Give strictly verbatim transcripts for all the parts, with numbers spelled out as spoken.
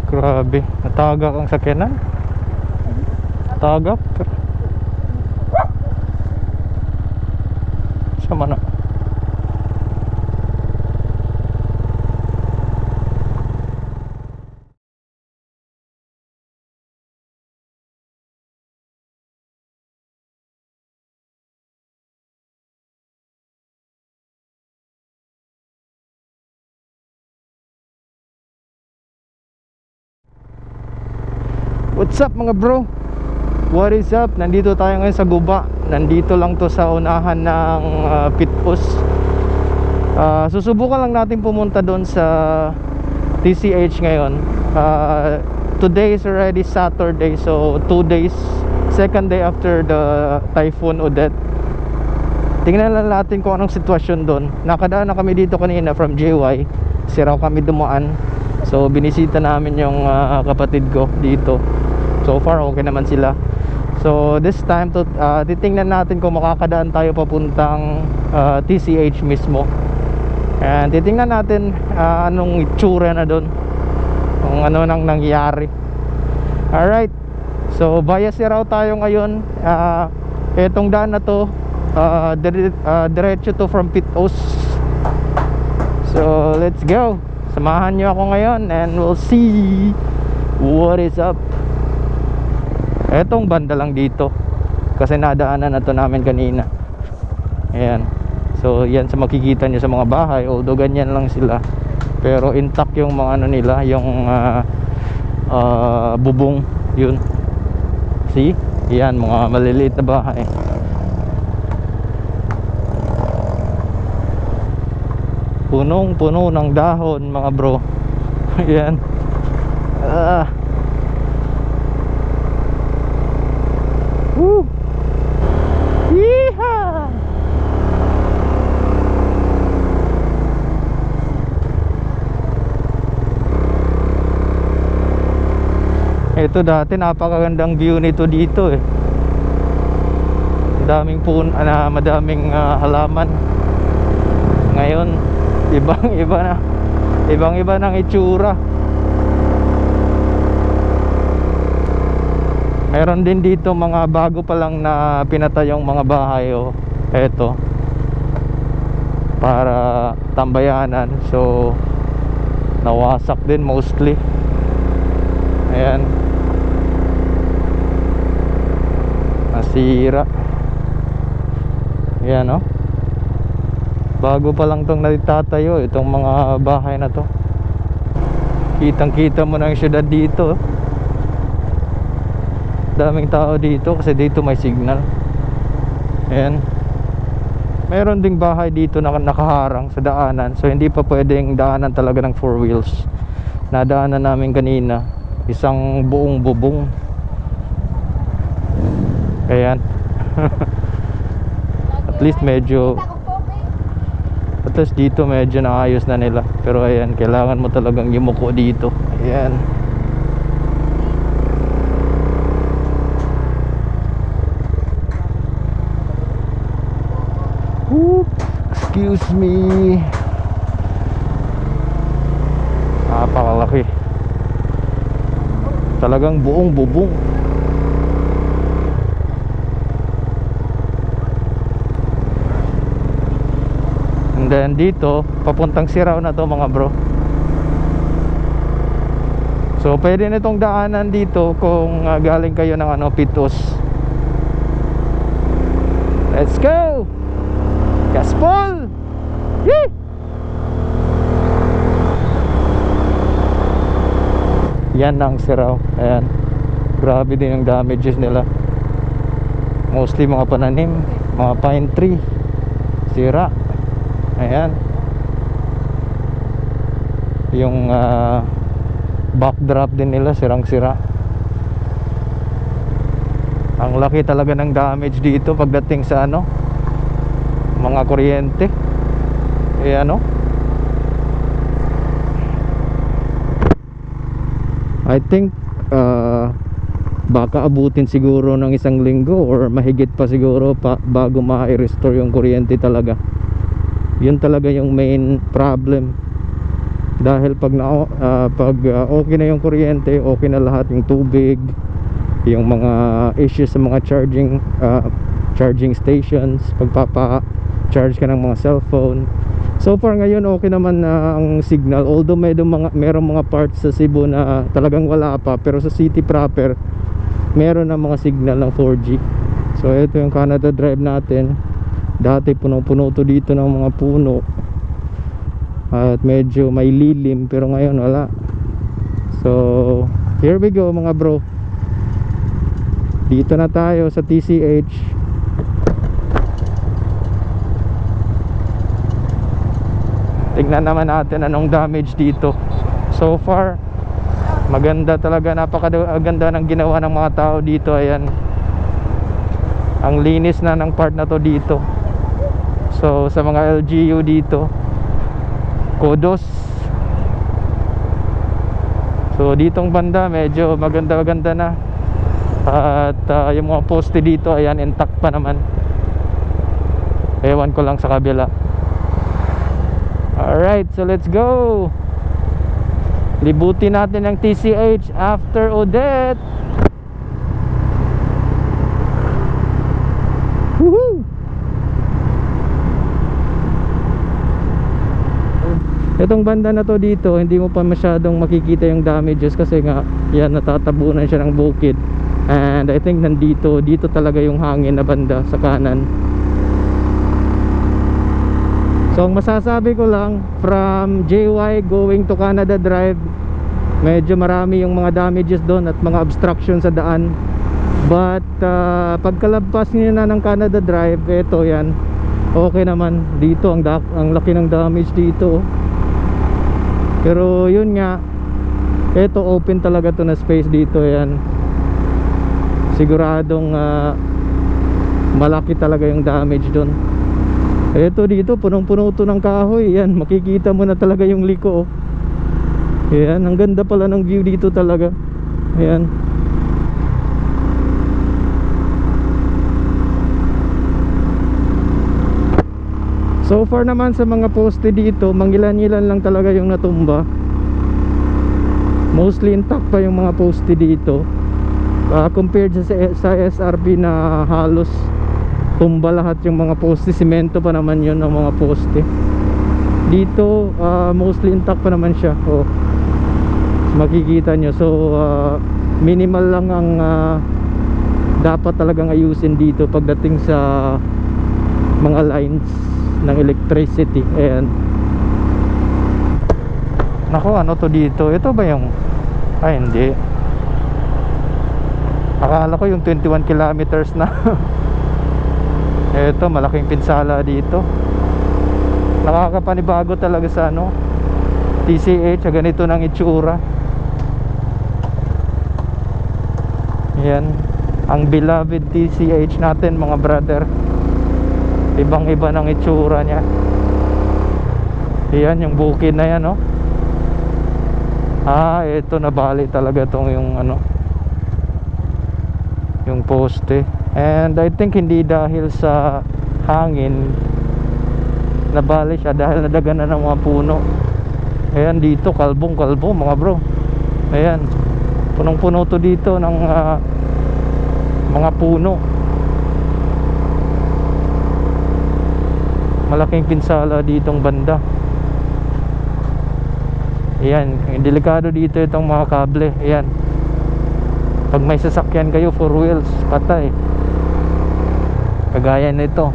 Grabe, natagak ang sakyanan. Tagak. Sama na. What's up mga bro? What is up? Nandito tayo ngayon sa Guba. Nandito lang to sa unahan ng uh, Pitpos. uh, Susubukan lang natin pumunta doon sa T C H ngayon. uh, Today is already Saturday, so two days, second day after the Typhoon Odette. Tingnan lang natin kung anong sitwasyon doon. Nakadaan na kami dito kanina from J Y. Siraw kami dumaan. So binisita namin yung uh, kapatid ko dito. So far okay naman sila. So this time to, uh, titingnan natin kung makakadaan tayo papuntang uh, T C H mismo. And titingnan natin uh, anong itsura na doon, kung ano nang nangyari. Alright, so via Sirao tayo ngayon. uh, Etong daan na to, uh, dire uh, diretso to from Pitpos. So let's go. Samahan nyo ako ngayon and we'll see what is up. Etong banda lang dito kasi nadaanan na to namin kanina. Ayan. So yan sa makikita nyo sa mga bahay, although ganyan lang sila, pero intact yung mga ano nila, yung uh, uh, bubong. Yun. See? Yan, mga maliliit na bahay. Punong puno ng dahon mga bro. Yan. Ah. Woo! Yeehaw! Ito dati napakagandang view nito dito eh. Madaming pun, ana, madaming uh, halaman. Ngayon, ibang-iba na. Ibang-iba ng itsura. Meron din dito mga bago pa lang na pinatayong mga bahay, oh. Eto, para tambayanan. So nawasak din mostly. Ayan, nasira. Ayan, oh. Bago pa lang tong natatayo itong mga bahay na to. Kitang kita mo na yung syudad dito. Daming tao dito kasi dito may signal. Ayan. Meron ding bahay dito na nakaharang sa daanan, so hindi pa pwedeng daanan talaga ng four wheels. Nadaanan namin kanina, isang buong bubong. Ayan. At least medyo At least dito medyo naayos na nila. Pero ayan, kailangan mo talagang yumuko dito. Ayan. Excuse me. Napakalaki. Talagang buong bubong. And then dito, papuntang Sirao na to mga bro. So pwede na itong daanan dito kung uh, galing kayo ng ano, Pitpos. Let's go! Gaspol! Yee! Yan ang Sirao. Ayan. Grabe din yung damages nila. Mostly mga pananim, mga pine tree, sira. Ayan. Yung uh, backdrop din nila sirang sira. Ang laki talaga ng damage dito pagdating sa ano, mga kuryente. Eh ano, I think uh, baka abutin siguro ng isang linggo or mahigit pa siguro pa bago ma-restore yung kuryente talaga. Yun talaga yung main problem Dahil pag na, uh, pag uh, okay na yung kuryente, okay na lahat, yung tubig, yung mga issues sa mga charging uh, charging stations, pagpapa charge ka ng mga cellphone. So far ngayon okay naman na uh, ang signal, although may mga merong mga parts sa Cebu na uh, talagang wala pa, pero sa city proper meron na mga signal ng four G. So ito yung Canada Drive natin. Dati puno-puno to dito ng mga puno at medyo may lilim, pero ngayon wala. So here we go mga bro, dito na tayo sa T C H. Tignan naman natin anong damage dito. So far maganda talaga, napakaganda ng ginawa ng mga tao dito. Ayan, ang linis na ng part na to dito. So sa mga L G U dito, kudos. So ditong banda medyo maganda-maganda na. At uh, yung mga poste dito, ayan, intact pa naman. Ewan ko lang sa kabila. Alright, so let's go. Libutin natin ang T C H after Odette. Woohoo! Itong banda na to dito, hindi mo pa masyadong makikita yung damages kasi nga yan, natatabunan siya ng bukid. And I think nandito, dito talaga yung hangin na banda sa kanan. So ang masasabi ko lang, from J Y going to Canada Drive, medyo marami yung mga damages doon at mga obstruction sa daan. But uh, pagkalabas niyo na ng Canada Drive, ito yan, okay naman. Dito ang, ang laki ng damage dito. Pero yun nga, ito open talaga to na space dito. Yan, siguradong uh, malaki talaga yung damage doon. Ito dito, punong-puno to ng kahoy. Yan, makikita mo na talaga yung liko. Yan, ang ganda pala ng view dito talaga. Yan. So far naman sa mga poste dito, mangilan-ilan lang talaga yung natumba. Mostly intact pa yung mga poste dito, uh, compared sa, sa S R P na halos tumba lahat yung mga poste. Simento pa naman yun ang mga poste. Dito uh, mostly intact pa naman siya. Oh, makikita nyo. So uh, minimal lang ang uh, dapat talagang ayusin dito pagdating sa mga lines ng electricity. Ayan. Naku, ano to dito? Ito ba yung... Ay, hindi. Akala ko yung twenty-one kilometers na. Ito, malaking pinsala dito. Nakakapanibago talaga sa ano, T C H. Ganito ng itsura. Ayan, ang beloved T C H natin mga brother. Ibang iba ng itsura niya. Ayan yung bukid na yan, no? Ah, ito, nabali talaga tong yung ano, yung poste. And I think hindi dahil sa hangin nabali siya, dahil nadaganan ng mga puno. Ayan dito, kalbong kalbo mga bro. Ayan, punong puno to dito ng uh, mga puno. Malaking pinsala ditong banda. Ayan, delikado dito itong mga kable. Ayan, pag may sasakyan kayo four wheels, patay. Kagaya nito.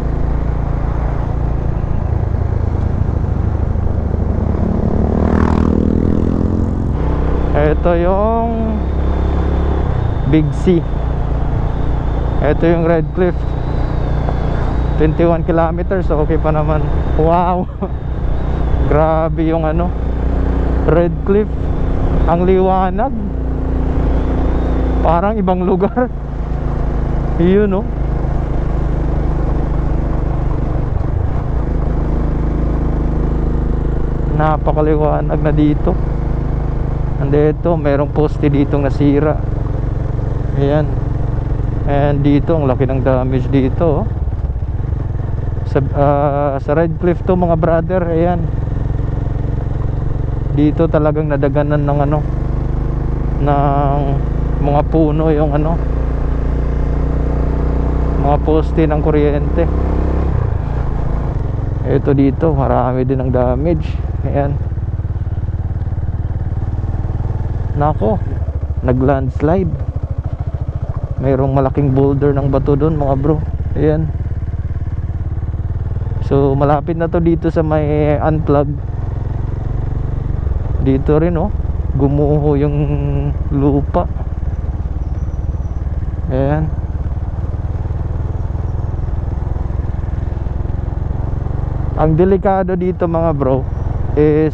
Ito yung Big C. Ito yung Red Cliff, twenty-one kilometers, okay pa naman. Wow. Grabe yung ano, Red Cliff. Ang liwanag, parang ibang lugar. Yun, no? Napakaliwanag na dito. And ito, merong poste ditong nasira. Ayan. And dito, ang laki ng damage dito, oh. Sa, uh, sa Red Cliff to mga brother. Ayan, Dito talagang nadaganan ng ano, ng mga puno yung ano, mga poste ng kuryente. Ito dito, marami din ang damage. Ayan. Nako, nag-landslide. Mayroong malaking boulder ng bato doon mga bro. Ayan. So malapit na to dito sa may unplug. Dito rin oh, gumuho yung lupa. Ayan. Ang delikado dito mga bro is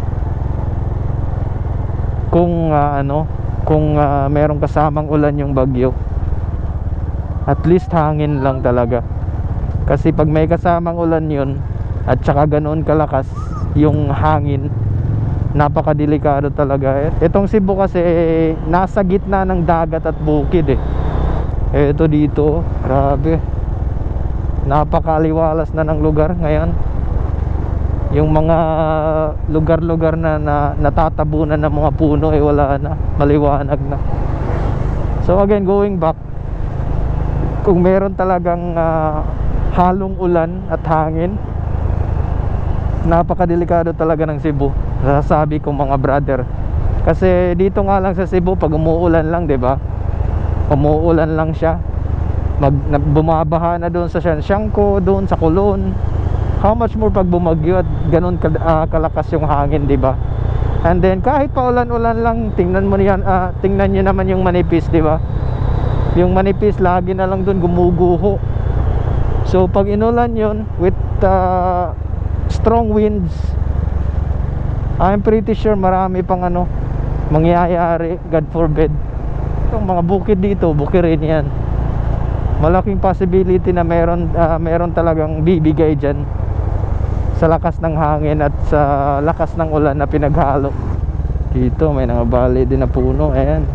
kung uh, ano, kung uh, merong kasamang ulan yung bagyo, at least hangin lang talaga. Kasi pag may kasamang ulan yun at saka ganoon kalakas yung hangin, napakadelikado talaga. Itong Cebu kasi eh, nasa gitna ng dagat at bukid eh. Ito dito, grabe, napakaliwalas na ng lugar ngayon. Yung mga lugar-lugar na, na natatabunan ng mga puno eh wala na, maliwanag na. So again, going back, kung meron talagang uh, halong ulan at hangin, napakadelikado talaga ng Cebu, sasabi ko mga brother. Kasi dito nga lang sa Cebu, pag umuulan lang, 'di ba? Umuulan lang siya, mag bumabaha na doon sa Siansiangco, doon sa Colon. How much more pag bumagyo at ganun ka, uh, kalakas yung hangin, 'di ba? And then kahit pa ulan-ulan lang, tingnan mo niyan, uh, tingnan niyo naman yung manipis, 'di ba? Yung manipis lagi na lang doon gumuguho. So pag inulan yun with uh, strong winds, I'm pretty sure marami pang ano mangyayari, God forbid. Yung mga bukid dito, bukirin yan. Malaking possibility na meron, uh, meron talagang bibigay dyan sa lakas ng hangin at sa lakas ng ulan na pinaghalo. Dito may nangabali din na puno. Ayan.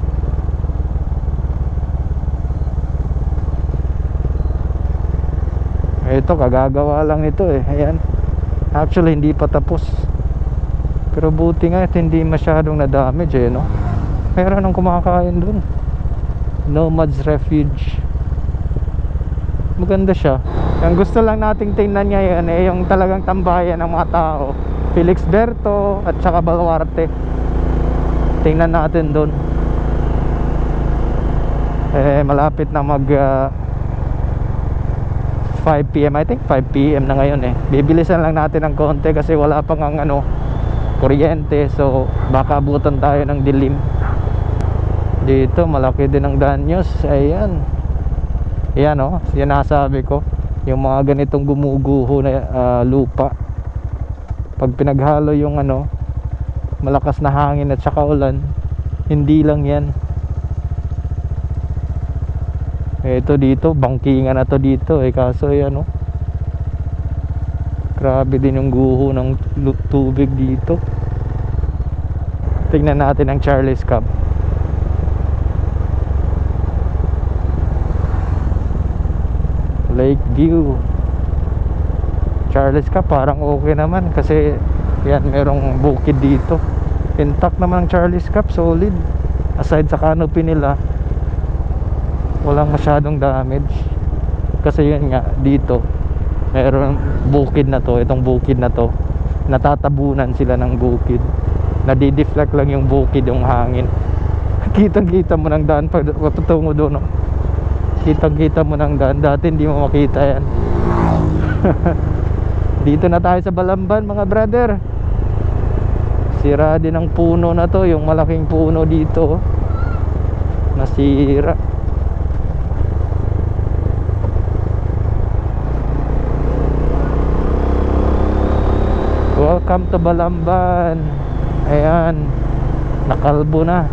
Ito kagagawa lang nito eh. Ayan. Actually hindi pa tapos, pero buti nga at hindi masyadong na-damage eh, no? Meron ng kumakain dun. Nomad's Refuge. Maganda siya. Ang gusto lang nating tingnan ngayon eh yung talagang tambayan ng mga tao, Felix Berto at saka Baluarte. Tingnan natin dun. Eh malapit na mag uh, five p m I think five p m na ngayon eh. Bibilisan lang natin ng konti kasi wala pang ang ano, kuryente. So baka abutan tayo ng dilim. Dito malaki din ang danyos. Ayan. Ayan oh, yan nasabi ko. Yung mga ganitong gumuguho na uh, lupa, pag pinaghalo yung ano, malakas na hangin at saka ulan, hindi lang yan. Ito dito, bangkingan na to dito eh. Kaso yan oh, grabe din yung guho ng tubig dito. Tingnan natin ang Charles Cup. Lakeview, Charles Cup parang okay naman kasi yan, merong bukid dito. Intact naman ang Charles Cup, solid. Aside sa canopy nila, walang masyadong damage. Kasi yun nga, dito meron bukid na to, itong bukid na to, natatabunan sila ng bukid, nadideflect lang yung bukid, yung hangin. Kitang kita mo ng daan pag patungo doon, no? Kitang kita mo ng daan, dati hindi mo makita yan. Dito na tayo sa Balamban mga brother. Sira din ang puno na to, yung malaking puno dito nasira. Welcome to Balamban. Ayan, nakalbo na.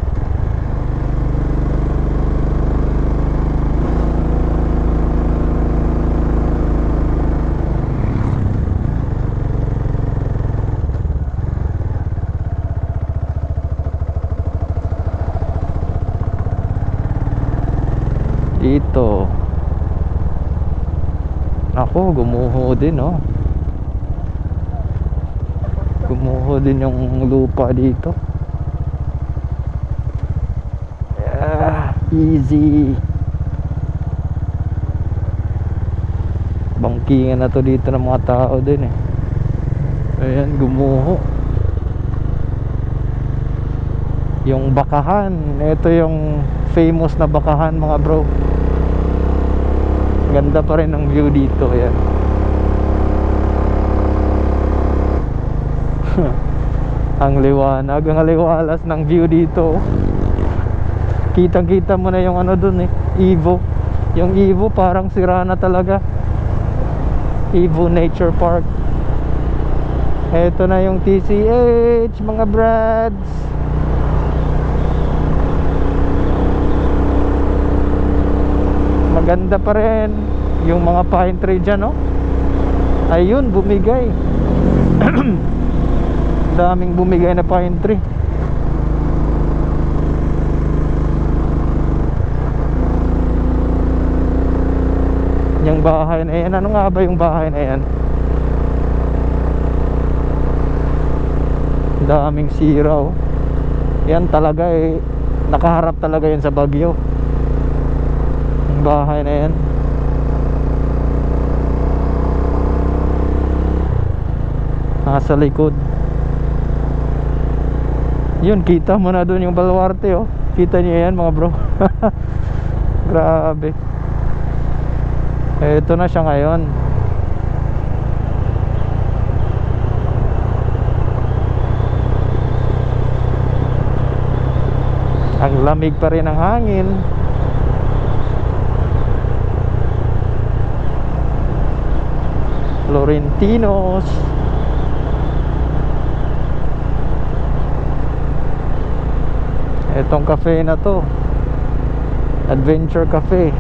Dito ako gumuho din, oh. Gumuho Gumuho din yung lupa dito. Yeah, easy. Bangkingan na to dito ng mga tao din eh. Ayan, gumuho. Yung bakahan, ito yung famous na bakahan mga bro. Ganda pa rin ng view dito. Ayan. Ang liwanag, ang liwalas ng view dito. Kitang kita mo na yung ano dun eh, Evo. Yung Evo parang sira na talaga. Evo Nature Park. Ito na yung T C H mga brads. Maganda pa rin yung mga pine tree dyan, no? Ayun, bumigay. Daming bumigay na pine tree. Yung bahay na yan, ano nga ba yung bahay na yan? Daming sira, oh. Yan talaga eh, nakaharap talaga yan sa bagyo. Yung bahay na yan. Nasa likod. Yun, kita mo na dun yung baluarte, oh. Kita nyo yan mga bro. Grabe. Ito na siya ngayon. Ang lamig pa rin ng hangin. Florentinos. Etong cafe na to, Adventure Cafe.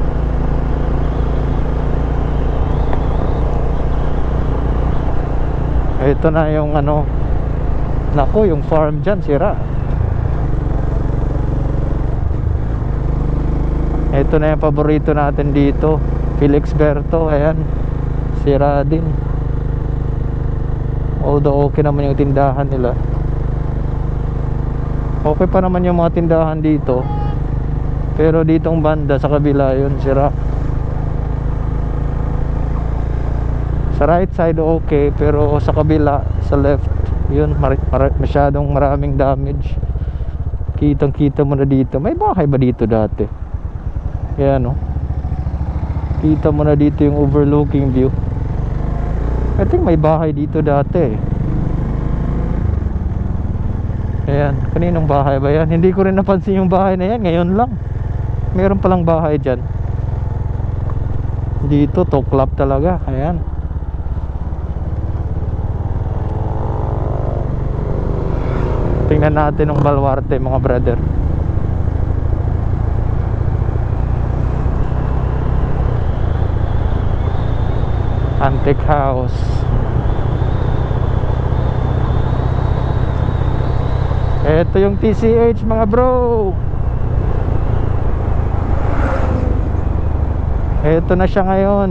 Ito na yung ano, nako, yung farm dyan sira. Ito na yung paborito natin dito, Felix Berto. Ayan, sira din. Although okay naman yung tindahan nila. Okay pa naman yung mga tindahan dito. Pero ditong banda sa kabila yun, sira. Sa right side okay, pero sa kabila, sa left, yun, mar mar masyadong maraming damage. Kitang kita mo na dito. May bahay ba dito dati? Yan, no? Kita mo na dito yung overlooking view. I think may bahay dito dati. Ayan, kaninong bahay ba yan? Hindi ko rin napansin yung bahay na yan, ngayon lang. Meron palang bahay dyan. Dito, toklap talaga. Ayan. Tingnan natin ng baluarte mga brother. Antique house. Ito yung T C H mga bro. Ito na siya ngayon.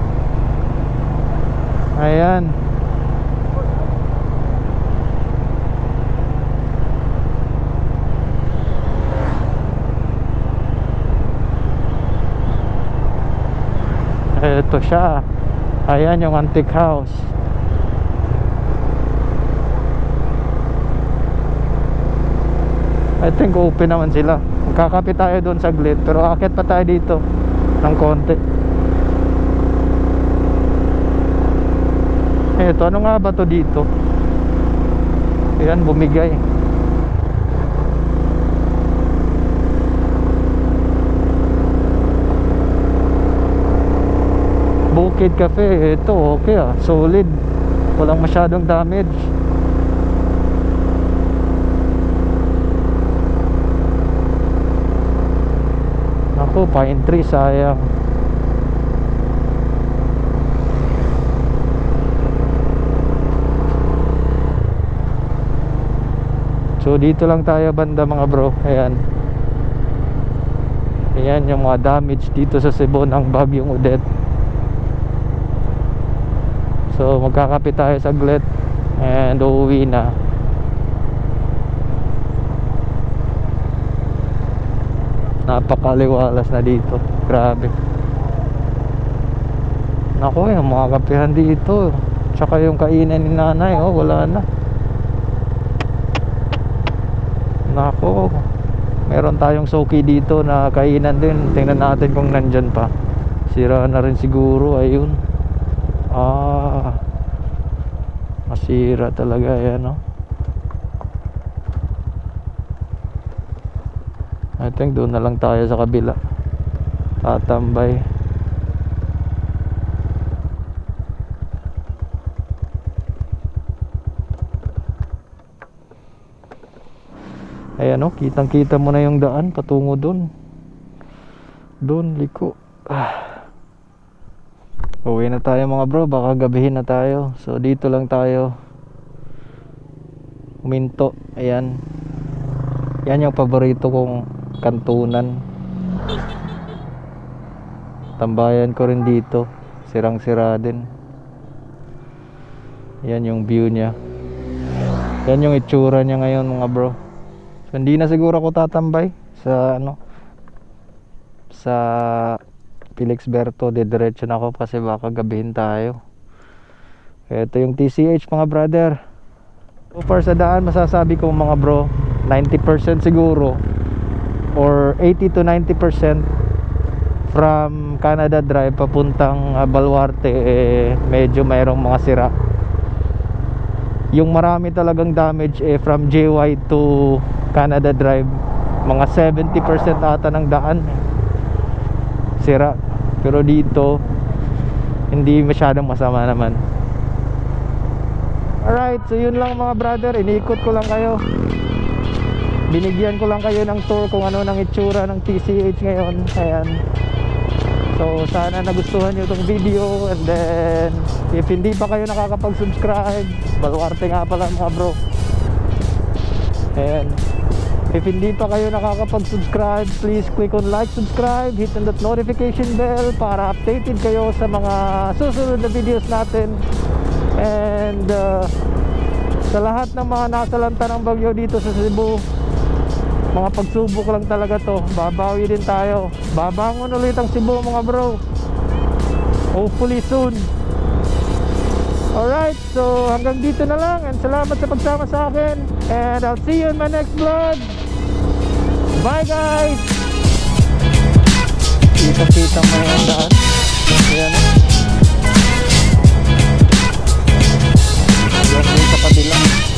Ayan. Ito siya. Ayan yung antique house. I think open naman sila. Magkakapit tayo doon saglit, pero akit pa tayo dito ng konti. Eto, ano nga ba to dito? Ayan, bumigay. Bukid Cafe. Ito okay ah, solid. Walang masyadong damage. Ako, pine tree, sayang. So dito lang tayo banda mga bro. Ayan. Ayan yung mga damage dito sa Cebu ng bagyong Odette. So magkakapit tayo saglit. and uuwi na. Napakaliwalas na dito, grabe. Naku, yung mga kapihan dito, tsaka yung kainan ni nanay, oh, wala na. Naku, meron tayong soki dito na kainan din. Tingnan natin kung nandyan pa. Sira na rin siguro, ayun. Ah, masira talaga yan, no? I think doon na lang tayo sa kabila, tatambay. Ayan, no? Kitang kita mo na yung daan patungo doon. Doon, liko. Ah. Uwi na tayo mga bro, baka gabihin na tayo. So dito lang tayo huminto. Ayan, yan yung paborito kong kantunan. Tambayan ko rin dito, sirang sira din. Yan yung view nya. Yan yung itsura nya ngayon mga bro. So, hindi na siguro ako tatambay sa ano, sa Felix Berto. Didiretso na ako kasi baka gabihin tayo. Ito yung T C H mga brother. So far sa daan, masasabi ko mga bro, ninety percent siguro or eighty to ninety percent from Canada Drive papuntang uh, Baluarte, eh, medyo mayroong mga sira. Yung marami talagang damage eh, from J Y to Canada Drive, mga seventy percent ata ng daan sira. Pero dito hindi masyadong masama naman. Alright, so yun lang mga brother, iniikot ko lang kayo, binigyan ko lang kayo ng tour kung ano nang itsura ng T C H ngayon. Ayan. So sana nagustuhan nyo itong video. And then if hindi pa kayo nakakapag-subscribe, Baluarte nga pala mga bro. Ayan. If hindi pa kayo nakakapag-subscribe, please click on like, subscribe, hit on that notification bell para updated kayo sa mga susunod na videos natin. And uh, sa lahat ng mga nasalanta ng bagyo dito sa Cebu, mga pagsubok lang talaga to. Babawi din tayo. Babangon ulit ang Cebu mga bro, hopefully soon. Alright, so hanggang dito na lang. And salamat sa pagsama sa akin. And I'll see you in my next vlog. Bye guys. Kita-kita mo yung daan. Ayan. Ayan sa kabila.